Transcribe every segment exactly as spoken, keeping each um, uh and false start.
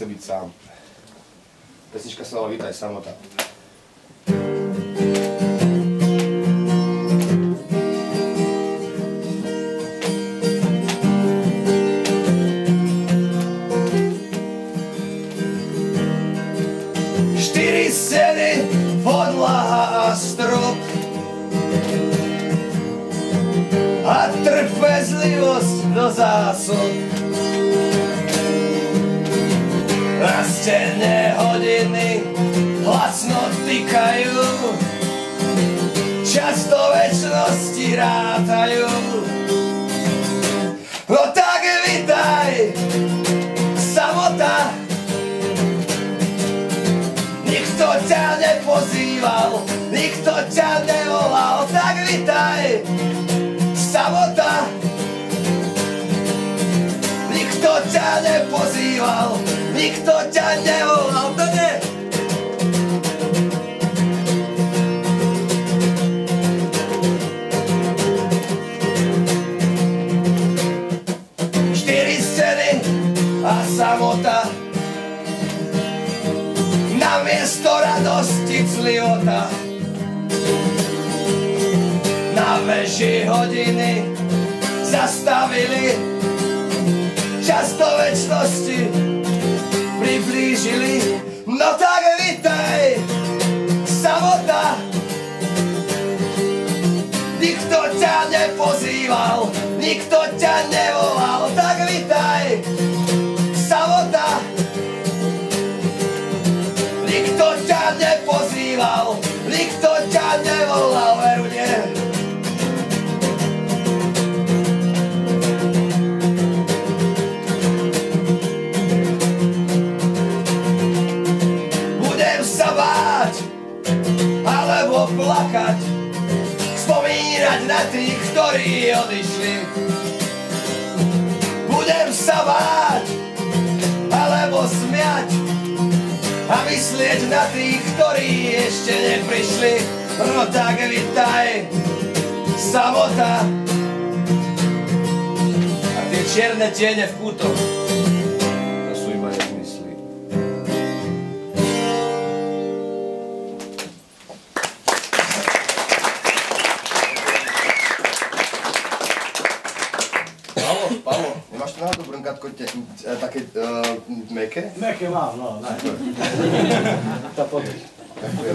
nechce byť sám. Pesnička sa volá Vítaj samota. Štyri steny, podlaha a strop a trpezlivosť do zásob. Na stene hodiny hlasno týkajú, čas do večnosti rátajú. No tak vitaj, samota, nikto ťa nepozýval, nikto ťa nevolal. Tak vitaj, samota, nikto ťa nepozýval, nikto ťa nevolal. To nie. Štyri scény a samota, namiesto radosti clivota. Na veži hodiny zastavili, čas do večnosti priblížili. No tak vitaj, samota, nikto ťa nepozýval, nikto ťa nevolal. Tak vitaj, samota, nikto ťa nepozýval, nikto ťa nevolal. Veru nie. Alebo plakať, spomínať na tých, ktorí odišli. Budem sa báť, alebo smiať a myslieť na tých, ktorí ešte neprišli. No tak vitaj, samota, a tie čierne tiene v kútoch, to sú iba nezmysly. Pavlo, nemáš tu náhodou brnkátko také mäkké? Mäkké mám, no, ne. Tá podľa. Ďakujem.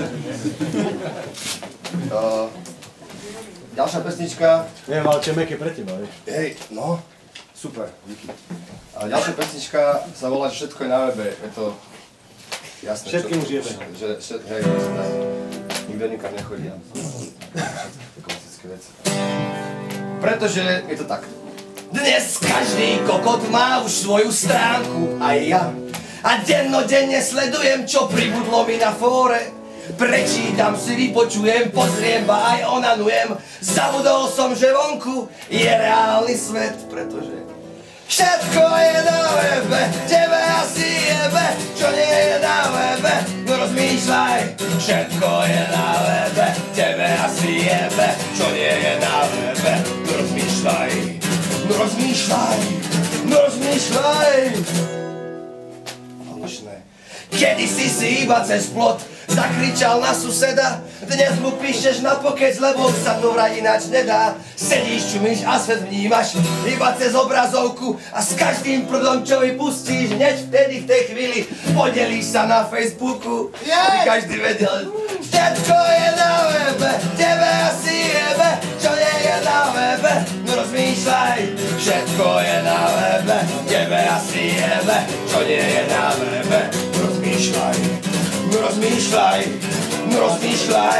Ďalšia pesnička. Neviem, ale čo je mäkké pre teba, vieš? Hej, no, super, díky. Ďalšia pesnička sa volá, že všetko je na webe, je to jasné. Všetkým už jebe. Hej, nikto nikam nechodí. Všetky klasické veci. Pretože je to tak. Dnes každý kokot má už svoju stránku, aj ja. A dennodenne sledujem, čo pribudlo mi na fóre. Prečítam si, vypočujem, pozriem, ba aj onanujem. Zabudol som, že vonku je reálny svet, pretože všetko je na webe, tebe asi jebe, čo nie je na webe, no rozmýšľaj. Všetko je na webe, tebe asi jebe, čo nie je na webe, no rozmýšľaj. No rozmýšľaj, no rozmýšľaj. Falošné. Kedy si si iba cez plot zakričal na suseda, dnes mu píšeš na pokec, lebo sa to vraj ináč nedá. Sedíš, čumíš a svet vnímaš iba cez obrazovku a s každým prudom, čo vypustíš, hneď vtedy v tej chvíli podelíš sa na Facebooku. Aby každý vedel, všetko je na webe, tebe asi jebe, čo nie je na webe, no rozmýšľaj. Všetko je na webe, tebe asi jebe, čo nie je na webe, no rozmýšľaj. No rozmýšľaj, no rozmýšľaj.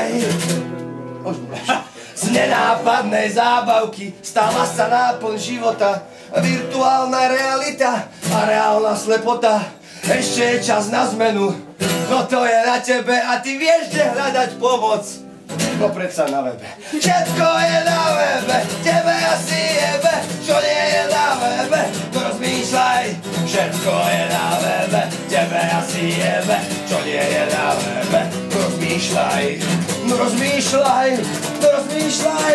Z nenápadnej zábavky stala sa náplň života, virtuálna realita a reálna slepota. Ešte je čas na zmenu, no to je na tebe a ty vieš, kde hľadať pomoc. No predsa na webe. Všetko je na webe, tebe asi jebe, čo nie je na webe, no rozmýšľaj. Všetko je na webe, tebe asi jebe, čo nie je na webe, no rozmýšľaj. No rozmýšľaj, no rozmýšľaj.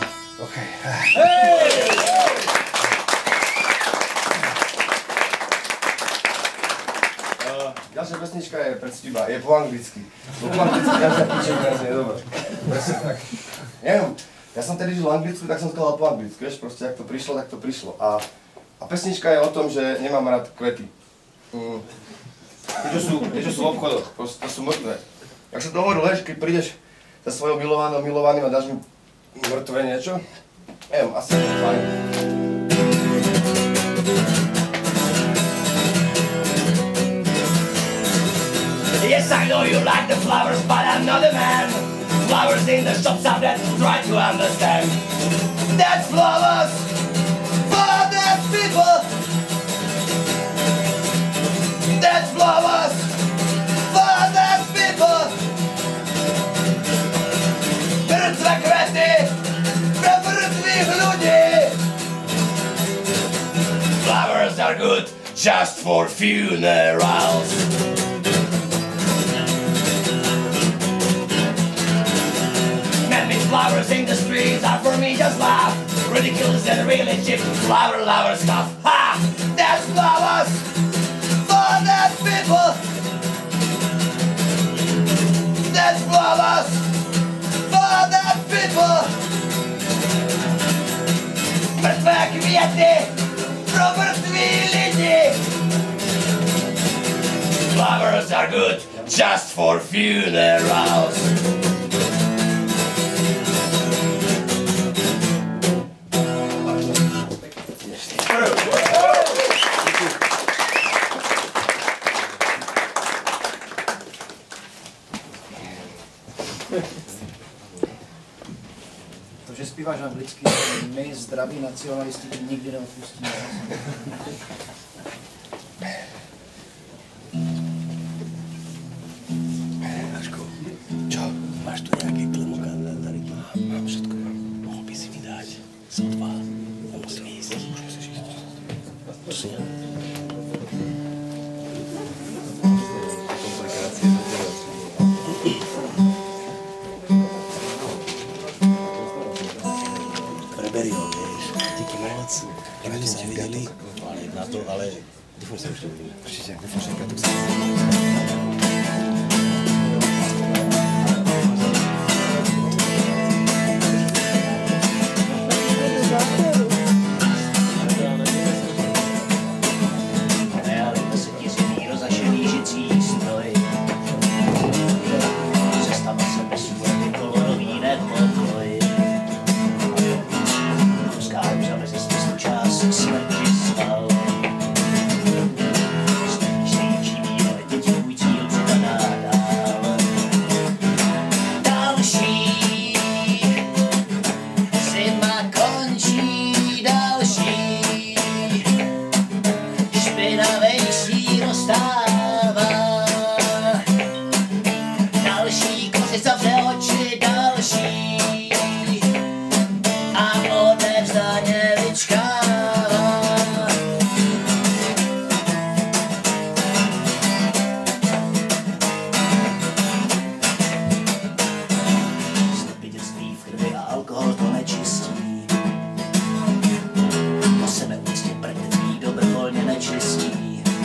OK. Hej! Ďalšia pesnička je predstiba, je po anglicky. Po anglicky ďalšia píček nie je dobré. Presne tak. Neviem, ja som tedy žil v Anglicku, tak som skladal po anglicky, vieš, proste, ak to prišlo, tak to prišlo. A, a pesnička je o tom, že nemám rád kvety. Mm. Tie, čo sú, tie, čo sú v obchodoch, proste, to sú mŕtve. Jak sa to hovoril, vieš, keď prídeš za svojou milovanou, milovaným a dáš mi mŕtve niečo, neviem, asi je to fajn. Yes, I know you like the flowers, but I'm not a man. Flowers in the shops I'm that try to understand. That's flowers for dead people. That's flowers for dead people. Mrtvé kvety pro mrtvých ľudí. Flowers are good just for funerals. Flowers in the streets are for me just laugh. Ridiculous and really cheap flower lover stuff. Ha! That's flowers for dead people. That's flowers for dead people. Mrtvé květy pro mrtví lidi. Flowers are good just for funerals. To, že zpíváš anglicky, my zdraví nacionalisti nikdy neodpustíme. Ačko, čo? Máš tu nějaký klemokán na tady? Mám všetko. Mohl by si mi dát sotva. Nemusím jíst. To si ne? Preberi ho, vieš. Díky moc. Kdyby se viděli. Ale na to, ale... Doufám, se už to uvidíme. Určitě, doufám, že to se Dobrovolně nečistí.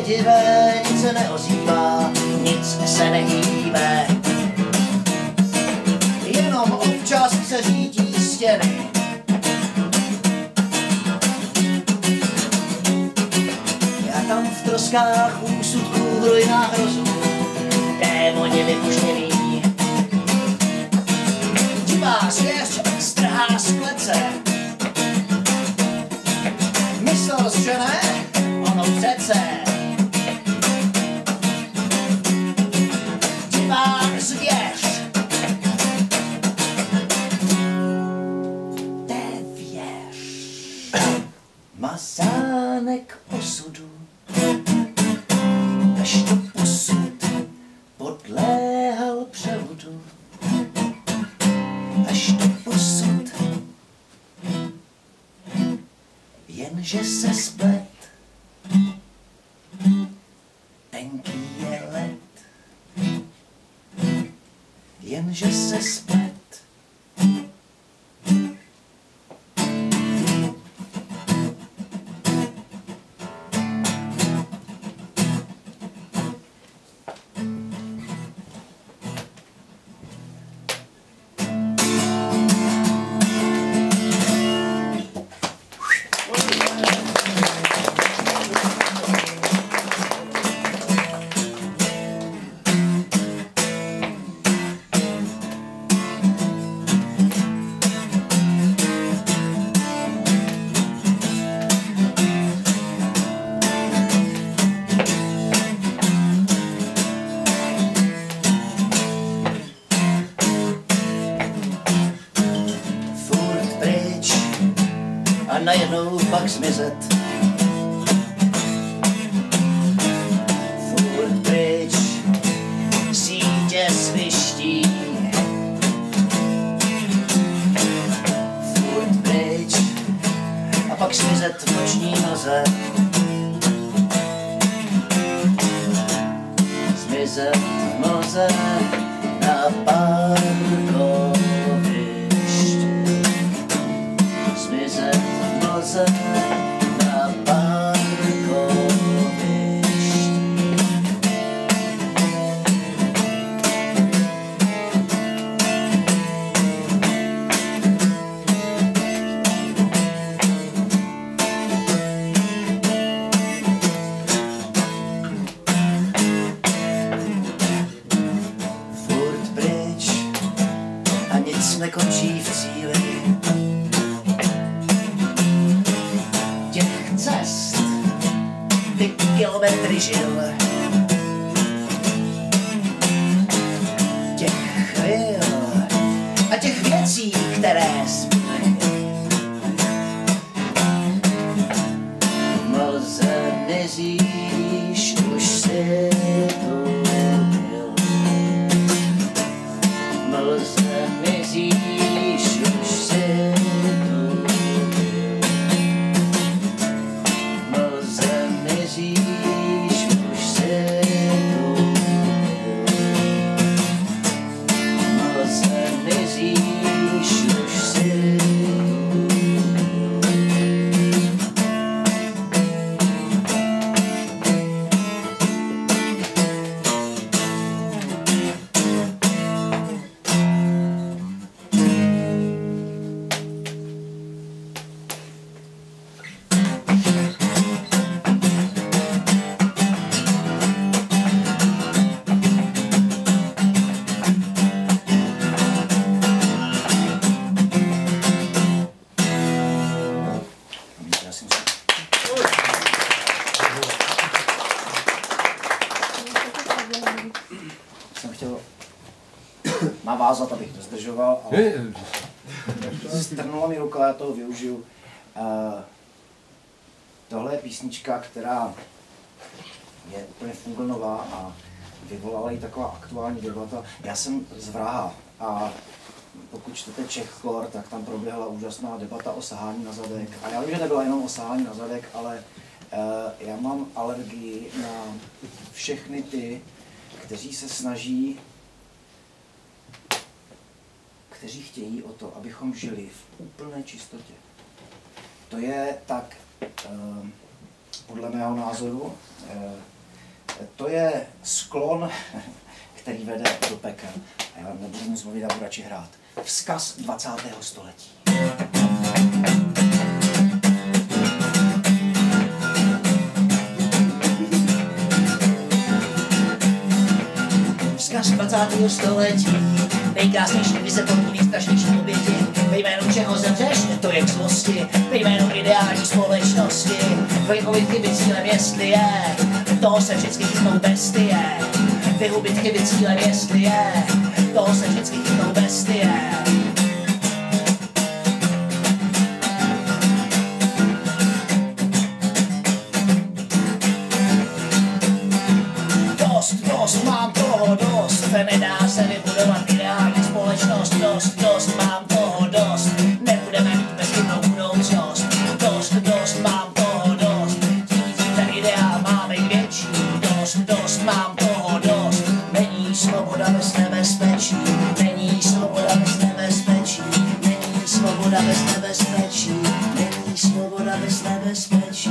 divé, nic se neozývá, nic se nehýbe. Jenom občas se řídí stěny. Já tam v troskách úsudků v ruinách rozumu, démoni vypuštěný. Divá zvěř strhá z klece. Myslel jsi, že ne? Ono přece. Divá zvěř. Devěř. Mazánek osudu. Až to posud podléhal převodu. Až to posud, jenže se splet, tenký je led, jenže se splet. A najednou pak zmizet. Furt pryč, sítě sviští. Furt pryč, a pak zmizet v noční mlze. Zmizet v mlze na parkovišti. Zmizet mlze na parkovišti. Furt pryč a nic nekončí v cíli. Cest, ty kilometry žil, těch chvil a těch věcí, které zbyly. V mlze mizíš, už si tu byl. V mlze mizíš, už si tu byl. Mizíš, už se tu mlze mizíš, už se navázat, abych nezdržoval, ale strnula mi ruka, já toho využiju. Uh, tohle je písnička, která je úplně fungonová a vyvolala ji taková aktuální debata. Já jsem z Vraha a pokud čtete Czechcore, tak tam proběhla úžasná debata o sahání na zadek. A já vím, že nebyla jenom o sahání na zadek, ale uh, já mám alergii na všechny ty, kteří se snaží, kteří chtějí o to, abychom žili v úplné čistotě. To je tak, uh, podle mého názoru, uh, To je sklon, který vede do pekel. A já vám nebudu moc mluvit, a budu radši hrát. Vzkaz dvacátého století. Vzkaz dvacátého století. Nejkrásnější vize, pod nejstrašnější oběti. Ve jménu čeho zemřeš, to je k zlosti. Ve jménu ideální společnosti. Vyhubit chyby cílem, jestli je. Toho se vždycky chytnou bestie. Vyhubit chyby cílem, jestli je. Toho se vždycky chytnou bestie. Dost, dost, mám toho dost. Nedá se vybudovat ideální společnost. Dost, dost, mám toho dost. Nebudeme mít bezchybnou budoucnost. Dost, dost, mám toho dost. Díky ten ideál máme i větší. Dost, dost, mám toho dost. Není svoboda bez nebezpečí. Není svoboda bez nebezpečí. Není svoboda bez nebezpečí. Není svoboda bez nebezpečí.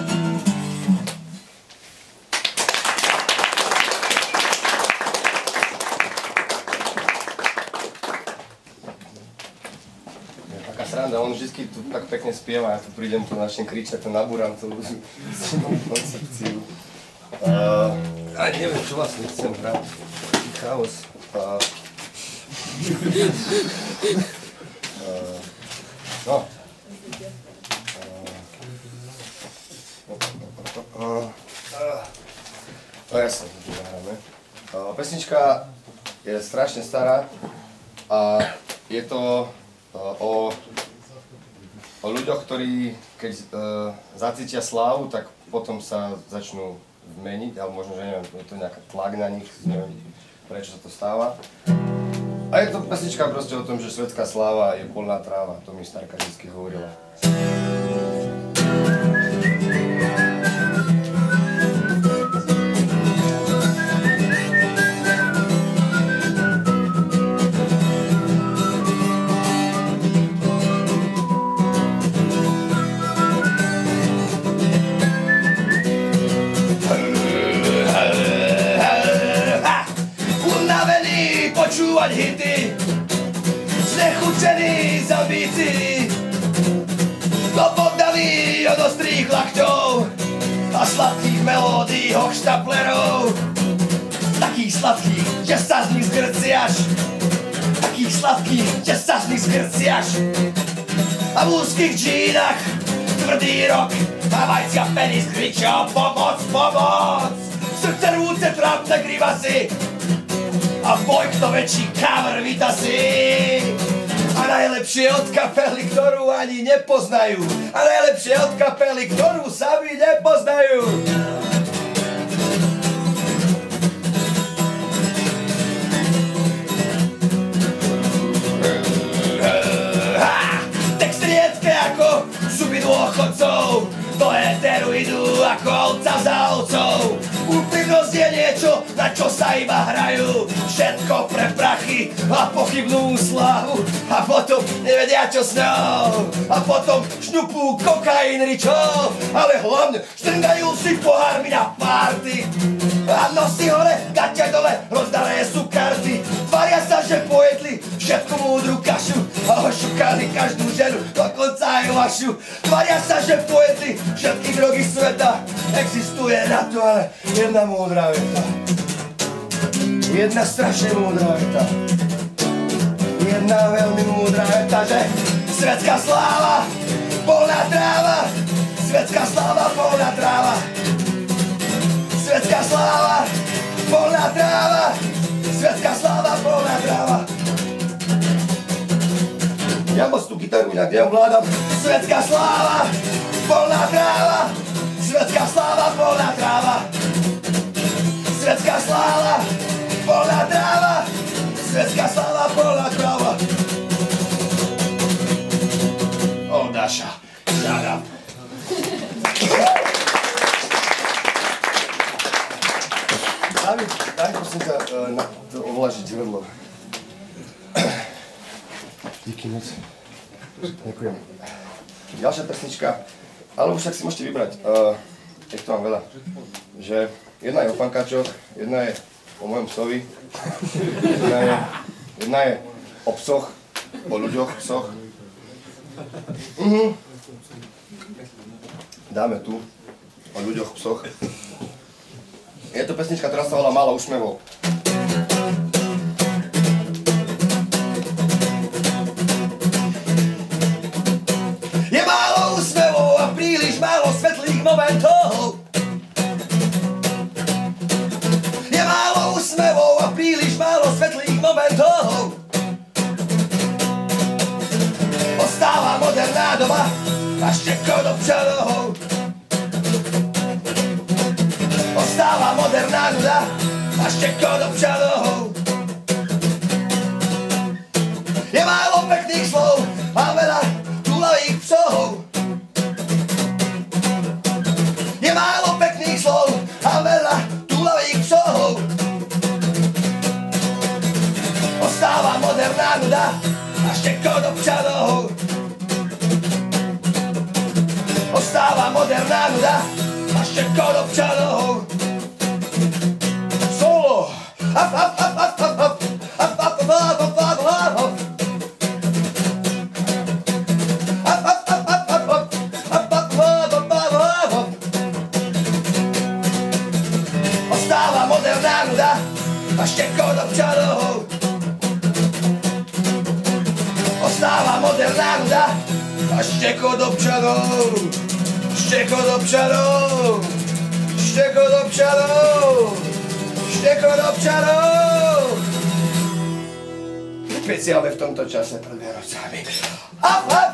Sranda, on vždycky tu tak pekne spieva, ja tu prídem, tu načnem kričať, to nabúram celú koncepciu. Uh, a neviem, čo vlastne chcem hrať. Chaos. Uh, uh, no. Uh, uh, uh, no jasne, tu nahráme. Uh, pesnička je strašne stará a je to uh, o o ľuďoch, ktorí keď uh, zacítia slávu, tak potom sa začnú zmeniť, alebo možno, že neviem, je to nejaký tlak na nich, neviem, prečo sa to stáva. A je to pesnička proste o tom, že svetská sláva je polná tráva, to mi starka vždycky hovorila. Počúvať hity, znechucený, zabitý, do poddaví od ostrých lakťov a sladkých melódií hochštaplerov. Taký sladký, že sa z nich zgrciaš, taký sladký, že sa z nich zgrciaš. A v úzkých džínach tvrdý rok a vajcia penis kričia pomoc, pomoc. Srdce rúce, trápne grivasy a boj, kto väčší cover vytasí. A najlepšie od kapely, ktorú ani nepoznajú. A najlepšie od kapely, ktorú sami nepoznajú. Text riedke ako zuby dôchodcov, do éteru idú ako ovca za ovcov. Úprimnosť je niečo, na čo sa iba hrajú. Všetko pre prachy a pochybnú slávu. A potom nevedia čo s ňou. A potom šňupú kokain ričov. Ale hlavne štrngajú si pohármi na party. A nosy hore, gaťa dole, rozdané sú karty. Tvária sa, že pojedli všetku múdru kašu. A ošukali každú ženu, dokonca aj vašu. Tvária sa, že pojedli všetky drogy sveta. Existuje na to ale jedna múdra veta. Jedna strašne múdra veta. Jedna veľmi múdra veta, že svetská sláva, polná tráva. Svetská sláva, polná tráva. Svetská sláva, polná tráva. Svetská sláva, polná tráva. Ja moc tú gitaru inak neovládam. Svetská sláva, polná tráva. Svetská sláva, polná tráva. Svetská sláva, polná tráva. Svetská sláva, polná tráva. Oh, Daša, shut up. Dávid, daj prosím ťa na to ovlažiť vedlo. Díky moc. Ďakujem. Ďalšia pesnička, ale už tak si môžete vybrať. Uh, ich to mám veľa. Že Jedna je o pankáčoch, jedna je o mojom psovi, jedna je, jedna je o psoch, o ľuďoch, psoch. Mhm. Dáme tu o ľuďoch, psoch. Je to pesnička, ktorá sa volá Málo úsmevov. Je málo úsmevov a príliš málo svetlých momentov. Je málo úsmevov a príliš málo svetlých momentov. Ostáva moderná doba a štekot občanov. Ostáva moderná nuda a štekot občanov. Je málo pekných slov a veľa túlavých psov. Je málo pekných slov a veľa túlavých psov. Ostáva moderná nuda a štekot občanov. Ostáva moderná nuda a štekot občanov. Solo! Up, up, up, up, up, up, up, up, up, up, up, up, up. Ostáva moderná nuda a štekot občanov. Ostáva moderná nuda a štekot občanov. Štekot občanov. Štekot občanov. Štekot občanov. Špeciálne v tomto čase pred Vianocami. Up, up!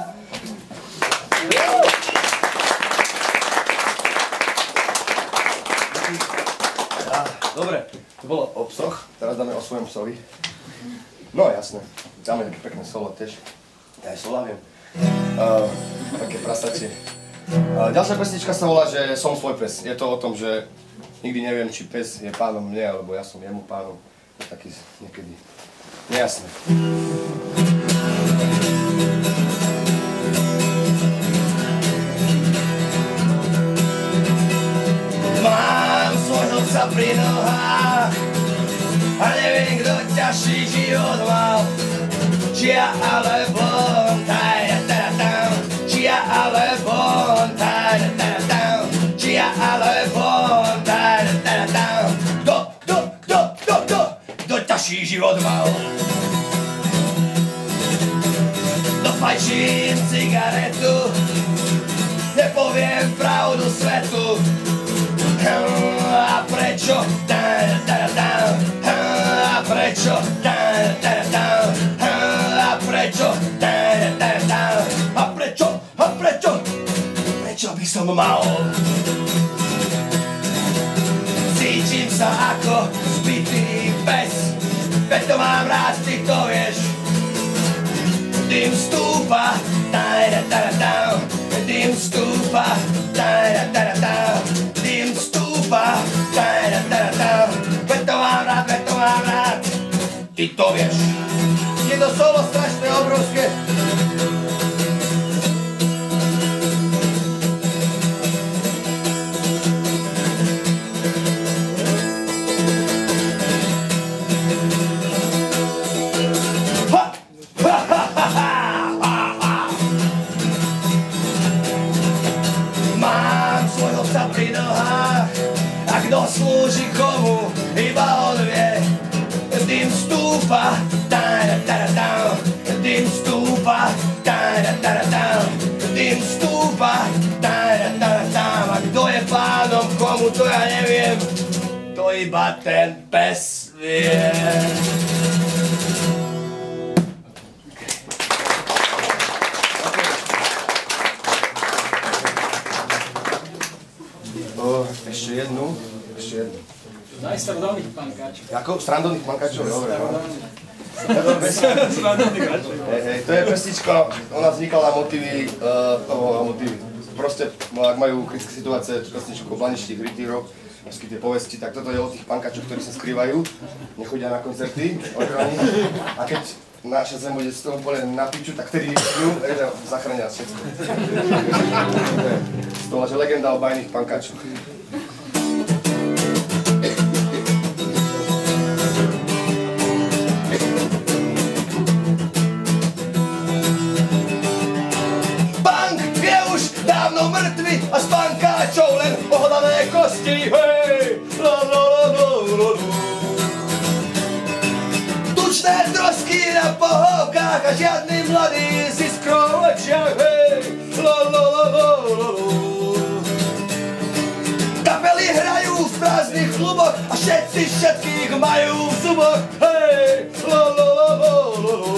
Dobre, to bolo o psoch, teraz dáme o svojom psovi. No jasné, dáme také pekné solo tiež. Ja aj sola viem. Uh, také prasačie. Uh, ďalšia pesnička sa volá, že Som svoj pes. Je to o tom, že nikdy neviem, či pes je pánom mne, alebo ja som jemu pánom. Je taký niekedy nejasné. Mám svojho psa pri nohách a neviem, kto ťažší život mal. Či ja alebo on, tajda tada tam. Či ja alebo on, tajda tada tam. Či ja alebo on, tajda tada tam. Kto, kto, kto, kto, kto, kto ťažší život mal. Dofajčím cigaretu, nepoviem pravdu svetu. A prečo? A prečo? A prečo? A prečo? A prečo? Prečo by som mal? Cítim sa ako zbytý pes, veď to mám rád, ty to vieš. Dým stúpa, dým stúpa, dým stúpa, veď to mám rád, veď to mám rád, ty to vieš. Je to solo strašné, obrovské. Kto slúži komu, iba on vie. Dým stúpa, dým stúpa, dým stúpa, a kto je pánom komu, to ja neviem, to iba ten pes vie. Ešte jednu, ešte jednu. Daj stradovných pankáčov. Ako? Strandovných pankáčov? Dobre, no. Stradovných pankáčov. Hej, hej, to je pesnička, ona vznikala na motivy, uh, toho na motivy. Proste, ak majú kritické situácie, pesničku o blaništích rytírov, všetky tie povesti, tak toto je o tých pankáčoch, ktorí sa skrývajú, nechodia na koncerty, odhraní. A keď naša zem bude z toho úplne na piču, tak vtedy vyšňú, že zachránia všetko. To je legenda o bajných pankáčoch. Prázdne trosky na pohovkách a žiadny mladý si skrov v očiach, hej, lo, lo, lo, lo, lo, lo. Kapely hrajú v prázdnych kluboch a všetci všetkých majú v zuboch, hej, lo, lo, lo, lo, lo, lo.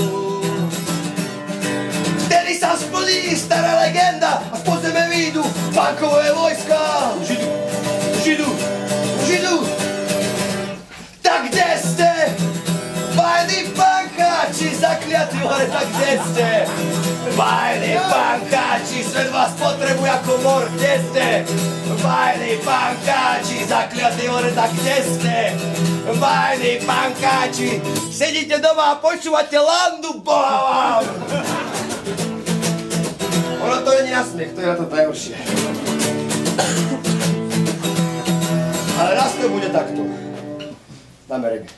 Vtedy sa splní stará legenda a z podzeme výjdu punkové vojska. Už idú, už idú, už idú. Tak kde ste? Bajní pankáči, zakliatí hore, tak kde ste? Bajní pankáči, svet vás potrebuje ako mor, kde ste? Bajní pankáči, zakliatí hore, tak kde ste? Bajní pankáči, sedíte doma a počúvate Landu, boha vám! Ono to není na smiech, to je na to najhoršie. Ale raz to bude takto. Dáme reggae.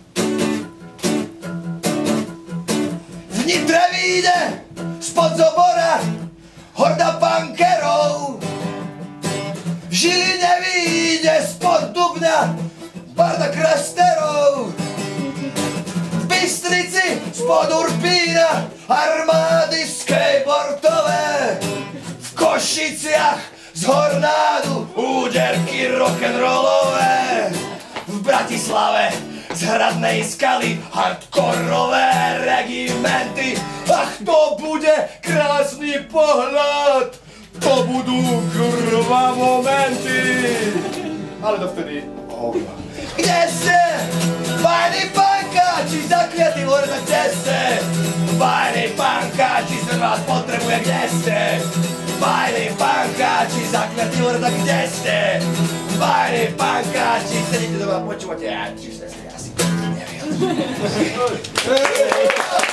V Nitre vyjde spod zobora horda punkerov. V Žiline vyjde spod Dubňa barda krasterov. V Bystrici spod Urpína armády skateboardové. V Košiciach z Hornádu úderky rock'n'rollové. V Bratislave z Hradnej Skaly hardkorové regimenty. Ach, to bude krásny pohľad, to budú kurva momenty. Ale dovtedy hovno. Kde ste? Bajní pankáči, zakliatí hore, tak kde ste? Bajní pankáči, svet vás potrebuje, kde ste? Bajní pankáči, zakliatí hore, tak kde ste? Bajní pankáči, sedíte doma a počúvate, ja či ste si asi neviem.